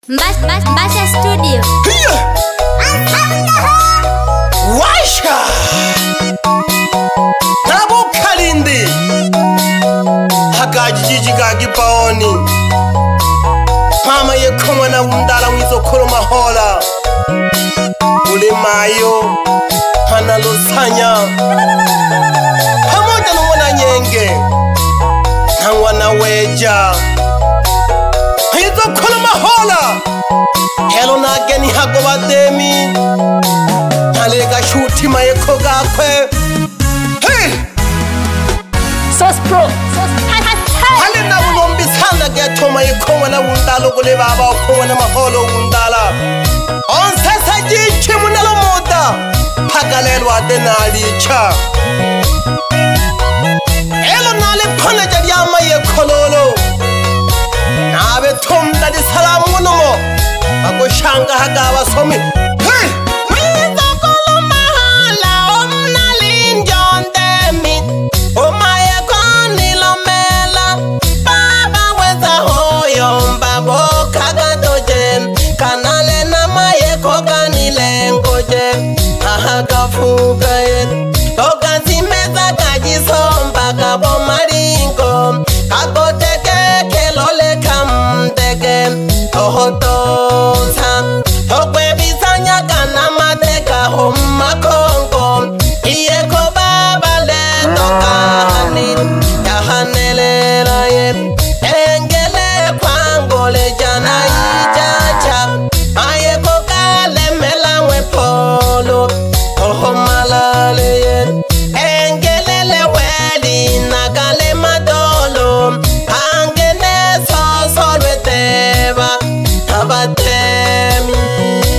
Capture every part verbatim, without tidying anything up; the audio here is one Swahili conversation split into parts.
Mbasha Studio. Washa Nabo Kalindi Hagajiji gagi paoni Mama ye koma na undala wizo kolo mahola Ule mayo Hana losanya Pamoja na wana nyenge Na wana weja Hizo kolo mahola Hello na geni hago wademi Halega shuti mayeko gakwe Hey! Sos Pro. Hale na ulombi sana geto mayeko wana undalo gule baba oko wana maholo undala Onsesa jichi munalo moda Pagalelo adenali cha Elo nale pone jariama yeko lolo Nabe tumda di salamu numo Ako shanga hagawa somi Hey! Fugayen Toka zimeza kajisomba kabo maringo Kako teke kelole kamteke Tohotosa Tokwe bisanya kana mateka Homa kongo Iyeko baba le toka hanin Yahanele laye Engele kwango le jana ijacha Ayeko kale melangwe polo Oh malale engelele wedi nagale madolo angene so solweteba abatemi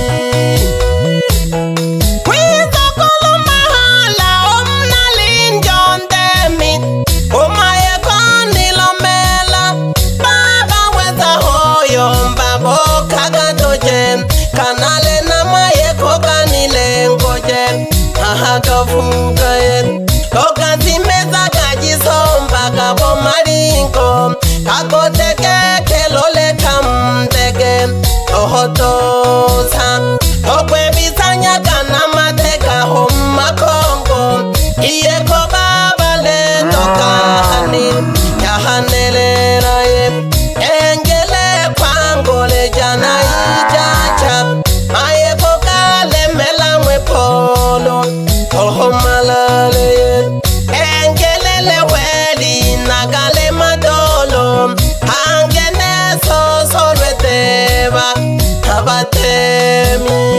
Wizo kulumahala omnalinjondemi Omaye konilomela Baba weza hoyo mbabo kagadojen Kanale namaye kokanilengojen Hakafugayen Toka zimeza kajisomba kabo maringo Kako teke kelole kamteke Tohotosa Tokwe bisanya kana mateka homa kongo Iyeko baba le toka hanin Yahanele raye Engele kwango le jana ijacha Ayeko kale melangwe polo Oh malale engelele wedi nagale madolo angene so solweteba abatemi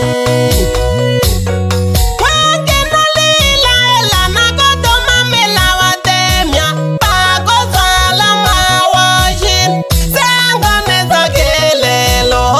Wangena lila ela nagodo mamela watemia Pago zala mawajin Zangane zagelelo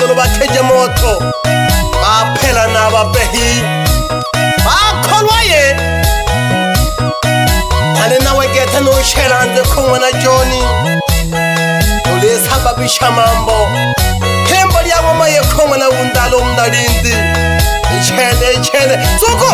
bandolo batheje moto baphela nababehi bakholwa ye ale nawe getha no shela nze khona Johnny ulesaba bishamambo hembo lyawo maye khona na undalo umnalindi ichene ichene zuko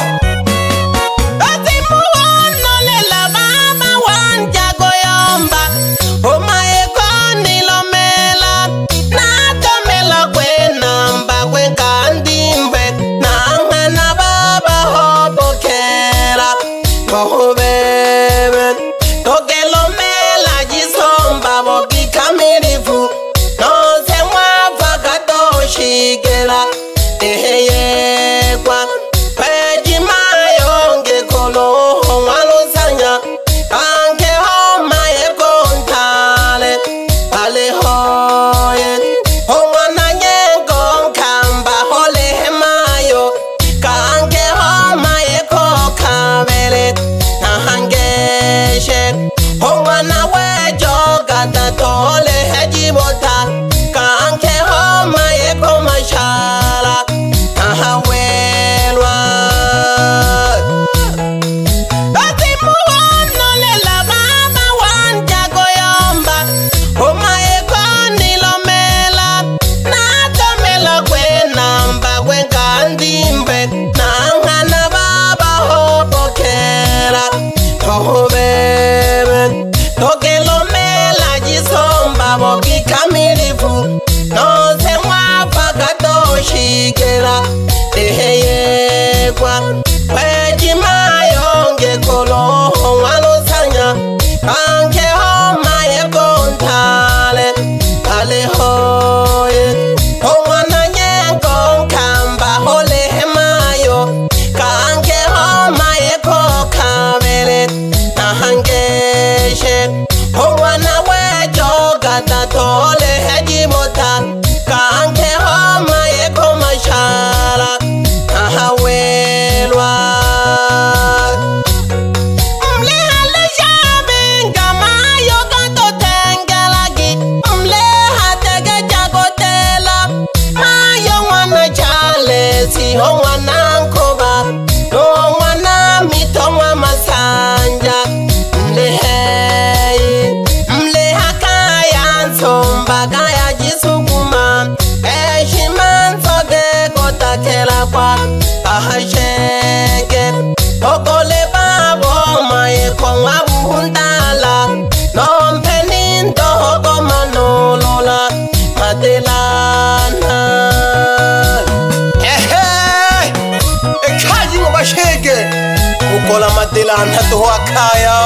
Madelana to akaya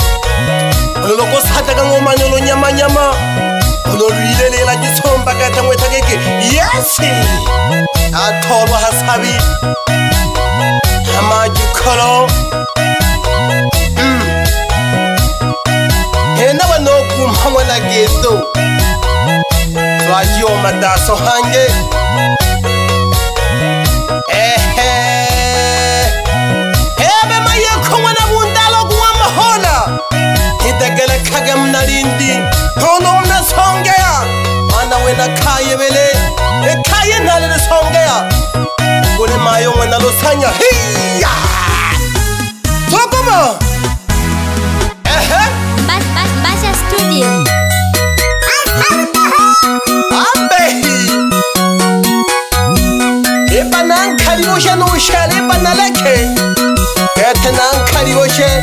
loko sata ka ngomanyolo nyama nyama lo rile la ditsomba ka tangwetha keke yes atholwa hasabi hamaji kholo hena banoku mhamwela geto swajiyo madaso hange Hidegele kagam narindi Tono mna songea Ana wena kaye vele E kaye nale de songea Gule mayo wena lo sanya Hiya Tokomo Ehe Bas Bas Basha Studio Ambehi Eba nan karioshe no ushele Eba naleke Ete nan karioshe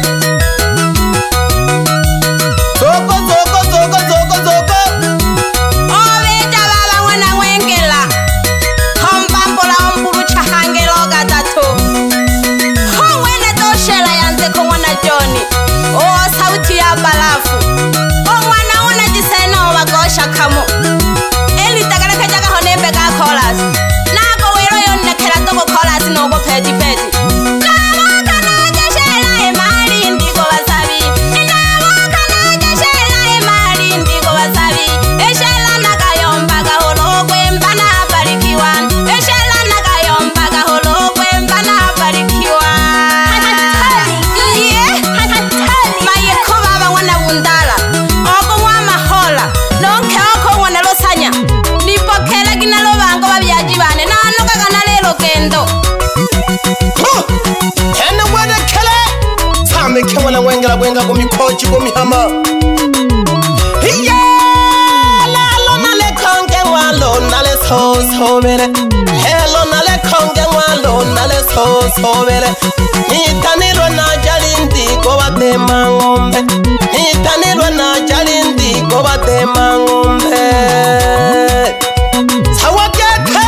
Zoko, zoko, zoko, zoko, zoko Ovita baba wana wengela Hombambola omburu chahangelo gatatu Ho wene toshela yanze kwa wana Johnny O sauti ya balafu O wana una jisena o wagosha kamo Eli tagana kajaga honembe ka kolas Nako wero yonne kera toko kolas nogo peti peti Undala, ogo mwa mahola, nonke oko wana lo Basame kemwana wengela gwenga gumikochi gumihama Hiya Lalo nale konge walo nale so so bere Hello nale konge walo nale so so bere Nitanirwa na jalindi goba de mangombe Nitanirwa na jalindi goba de mangombe Sawakete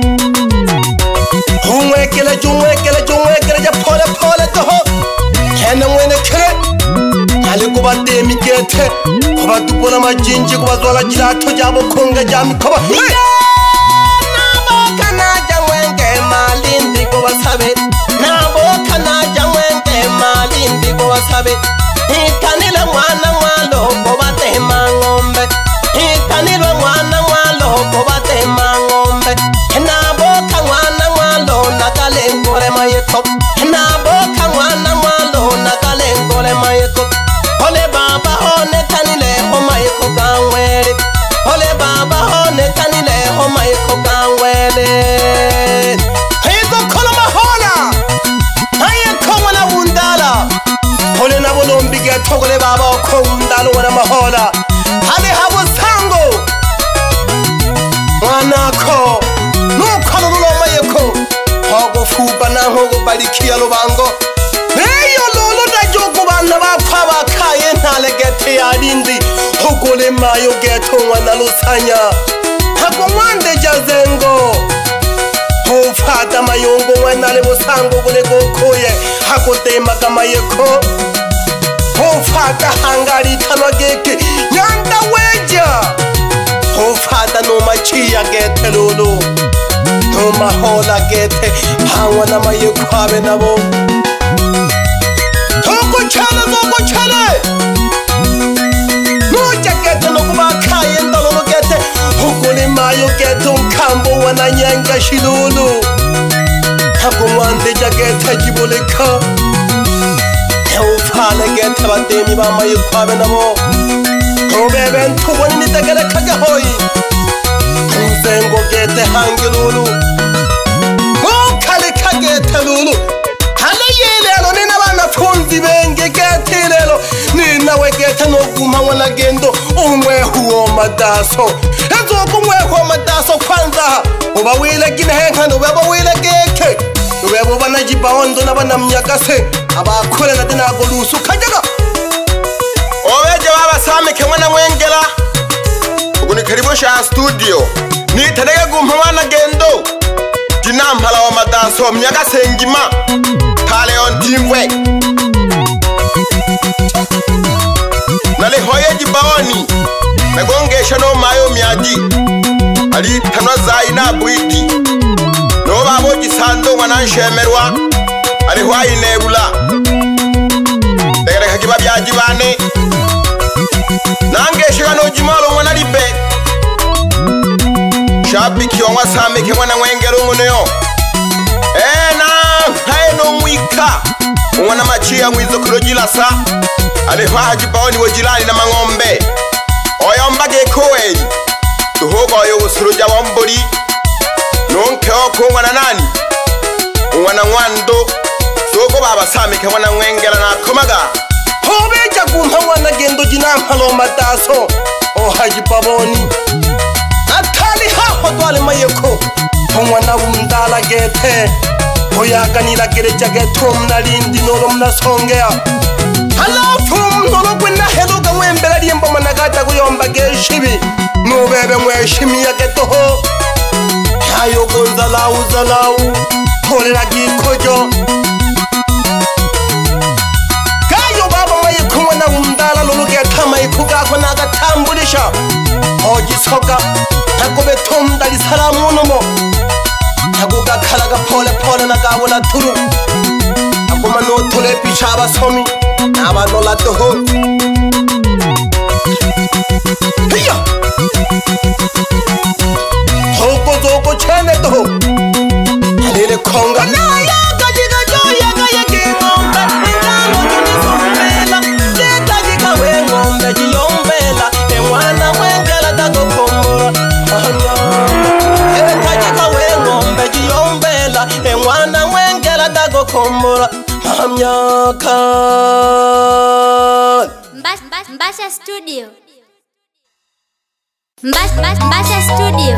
Umwekele jumwekele jumwekele ja pole pole toho Kena mwene kere Ali kuba de mikete Kuba tupola majinji kuba zwala jilato jabo konga jami kuba Naboka na jamwenge malindi kuba sabe Naboka na jamwenge malindi kuba sabe Itanile mwana mwalo kuba te mangombe Itanile mwana mwalo kuba te mangombe Naboka mwana mwalo nakale ngore mayeko Naboka mwana mwalo nakale ngore mayeko Ole baba hone tanile ho mayeko gangwele Ole baba hone tanile ho mayeko gangwele Hizo kono mahona Hayeko mwana undala Ole na bolombi geto ole baba ko undala wana mahola Hale habo sango Mwanako Nukano lulo mayeko Hogo fuba na hogo balikia lubango Eyo lolo da jogo banda bapfa bakaye ntale gete yarindi Hogole mayo geto mwana lusanya Hago mwande jazengo Hofata mayongo mwana lebo sango gole gokoye Hago tema kama yeko Hofata hangari tanwa geke Nyanda weja Hofata no machiya gete lolo No mahola gete Hangwa na mayeko abe nabo Toko chale toko chale Nuja gete no kuba kaye ndalo gete Hukuli mayo gete unkambo wana nyanga shilulu Haku mwande jagete jiboleka Hufale gete batemi ba mayeko abe nabo Hubebe ntuboni nitegele kage hoi Nzengo gete hangi lulu Mukali kagete lulu Hale yelelo nina banafunzi benge gete lelo Nina we gete no kuma wana gendo Umwe huo madaso Ezo kumwe huo madaso kwanza Uba wile gine henkando Ubeba wile geke Ubeba banajiba ondo na bana mnyakase Abakule na dina agolusu kajaga Oweje baba same kemwana mwengela Uguni karibosha studio Ni tadega gumwana gendo Jinampala wa madaso mnyaka sengima Kale on teamwork Nale hoye jibaoni Nagongesha no mayo miyaji Ali tanwa zai na buiti No babo jisando wananshemerwa Ali huwayi nebula Degere kakiba biyaji bane Nangesha no jimalo mwana libe Shabiki wa wasame ke mwana mwengelo nguneyo Eh na hae no mwika Mwana machia mwizo kurojila sa Alehwa hajibaoni wajilani na mangombe Oyombage kowe Tuhoga oyo usuruja wamboli Nonke oko mwana nani Mwana mwando Soko baba same ke mwana mwengela na komaga Hobeja kumha mwana gendo jinampalo mataso O hajibaboni Natali haho dwale mayeko Mwana undala gete Oyaga nila gereja geto mnalindi nolo mnasongea Halafu mnolo gwena heluga mwembela liembo managata kuyomba geshibi Nubebe mweshimi ya geto ho Hayo gonza lau za lau Kolera gikojo Kayo baba mayeko mwana undala lulu geta mayeko gako nagatambulisha Hoji soka Nakobe tomda li salamu numo Nakuga kalaga pole pole na gawo na turu Nakuma no tole picha abasomi Naba nola toho Hiya Hoko zoko chene toho Halile konga Na yaga jiga jo yaga yagi ngombe Ningano jini sombela Jita jiga we ngombe jiyombela Emwana wengela dago kombora Eta jiga we ngombe jiyombela Emwana wengela dago kombora Hamyaka Mbasha Studio. Mbasha Studio.